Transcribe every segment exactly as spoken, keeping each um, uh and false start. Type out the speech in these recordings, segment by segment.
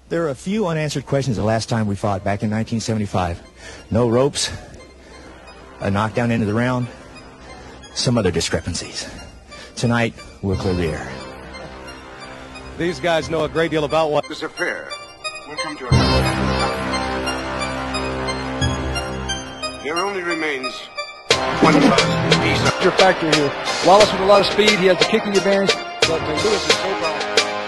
There are a few unanswered questions the last time we fought, back in nineteen seventy-five. No ropes, a knockdown into the round, some other discrepancies. Tonight, we'll clear the air. These guys know a great deal about what... This affair will come to a... There only remains one piece of... Your factor here. Wallace with a lot of speed. He has the kicking advantage, but uh, Lewis is so powerful.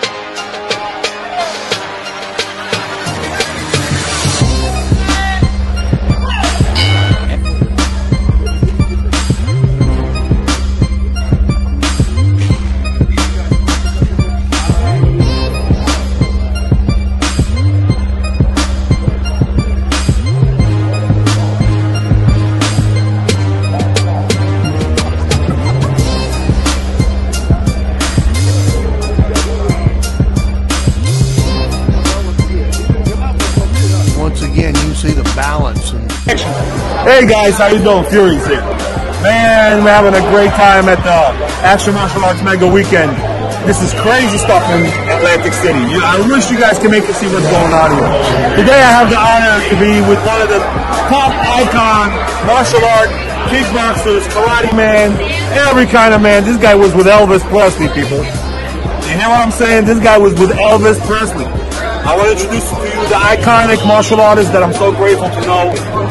Hey guys, how you doing? Fury's here. Man, we're having a great time at the Action Martial Arts Mega Weekend. This is crazy stuff in Atlantic City. You, I wish you guys could make it see what's going on here. Today I have the honor to be with one of the top icon martial art kickboxers, karate man, every kind of man. This guy was with Elvis Presley, people. You hear what I'm saying? This guy was with Elvis Presley. I want to introduce to you the iconic martial artist that I'm so grateful to know.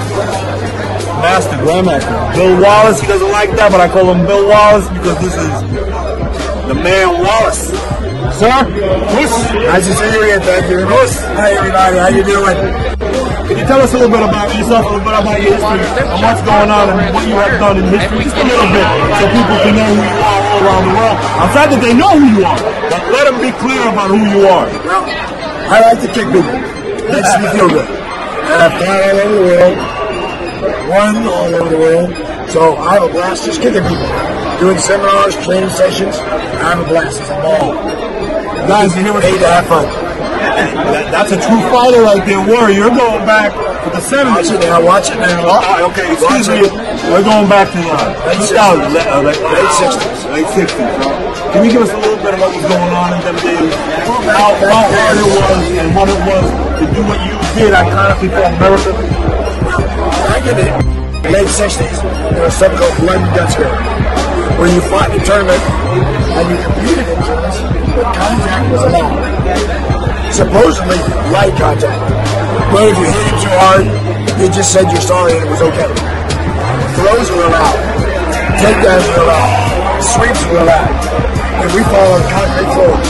Master, Grandmaster. Bill Wallace, he doesn't like that, but I call him Bill Wallace because this is the man Wallace. Sir, Puss. Nice to see you again, thank you. Puss. Hi everybody, how you doing? Can you tell us a little bit about yourself, a little bit about your history, and what's going on, and what you have done in history, just a little bit, so people can know who you are all around the world. Outside that they know who you are, but let them be clear about who you are. Well, I like to kick people. Makes me feel good. I've fought all over the world. Won all over the world, so I have a blast just kicking people, doing seminars, training sessions. I have a blast. It's a ball. Guys, you know what? Paid to have fun. That, that's a true fighter right there, warrior. You're going back to the seventies. Watch it now. Watch it now. Oh, okay, excuse me. We're going back to the two thousands, uh, late, late sixties. Late sixties. Can you give us a little bit of what was going on in them days? How, how hard it was and what it was to do what you did iconically for America? Back in the late sixties, there was something called blood and guts here, where you fought in a tournament and you competed in tournaments, but contact was allowed. Supposedly light contact. But if you hit him too hard, you just said you're sorry and it was okay. Throws were allowed. Takedowns were allowed. Sweeps were allowed. And we fall on concrete floors.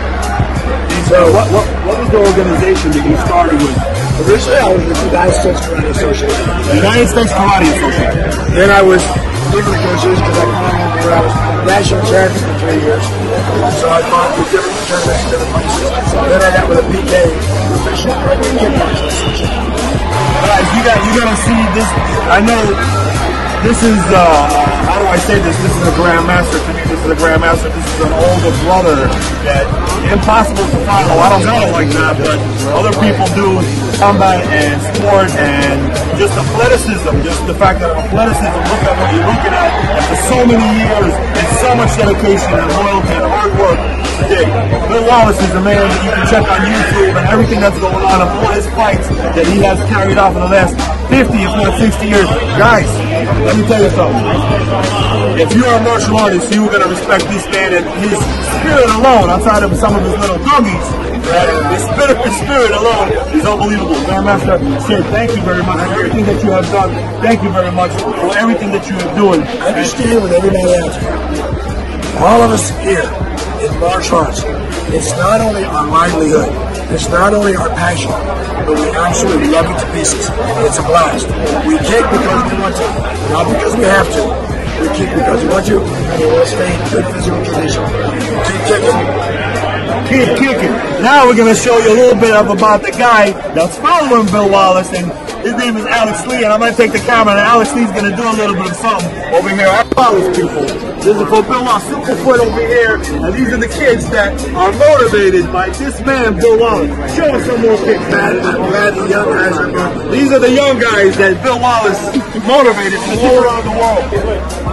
So what, what, what was the organization that you started with? Originally, I was with the United States Karate Association. The United States Karate Association. Then I was different coaches because I kind of where I was national champion for three years. So I fought with different tournaments in different places. Then I got with a P K, Professional Karate Kickboxing Association. Guys, you got you gotta see this. I know this is uh, how do I say this? This is a grandmaster to me. This is a grandmaster. This is an older brother that impossible to follow. I don't got it like that, but other people do. Combat and sport and just athleticism, just the fact that athleticism, look at what you're looking at after so many years and so much dedication and loyalty and hard work today. Bill Wallace is a man that you can check on YouTube and everything that's going on and all his fights that he has carried out for the last fifty, if not sixty years. Guys, let me tell you something. If you're a martial artist, you're going to respect this man and his spirit alone, outside of some of his little doggies. The spirit, the spirit alone is unbelievable. Grandmaster, sir, thank you very much for everything that you have done. Thank you very much for everything that you are doing. I understand with everybody else. All of us here in martial arts, it's not only our livelihood, it's not only our passion, but we absolutely love it to pieces. It's a blast. We kick because we want to, not because we have to. We kick because we want to, and we want to stay in good physical condition. Keep kicking. Keep kicking. Now we're going to show you a little bit of about the guy that's following Bill Wallace, and his name is Alex Lee, and I'm going to take the camera, and Alex Lee's going to do a little bit of something over here. I follow people. This is for Bill Wallace, Superfoot over here, and these are the kids that are motivated by this man, Bill Wallace. Show us some more kicks, man. I'm glad the young guys are moving. These are the young guys that Bill Wallace motivated from all around the world.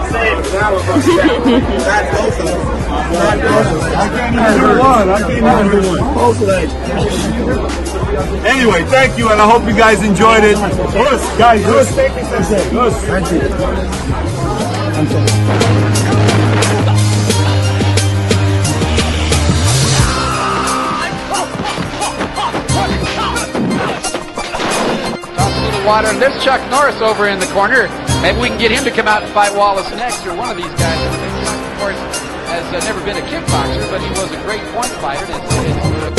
That was a step. That's both of them. Not both of them. I can't even do one. I can't even do one. Both legs. Anyway, thank you, and I hope you guys enjoyed it. Gus, guys, Gus, Gus. Thank you. Water. And there's Chuck Norris over in the corner. Maybe we can get him to come out and fight Wallace next, or one of these guys. Chuck, of course, has uh, never been a kickboxer, but he was a great point fighter. And it's, it's